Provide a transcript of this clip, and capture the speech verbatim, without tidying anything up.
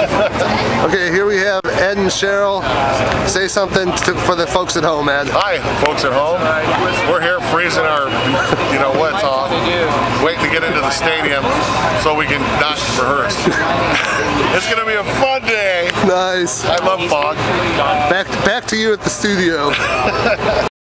Okay, here we have Ed and Cheryl. Say something to, for the folks at home, Ed. Hi, folks at home. We're here freezing our, you know, wets off, waiting to get into the stadium so we can not rehearse. It's gonna be a fun day. Nice. I love fog. Back back to you at the studio.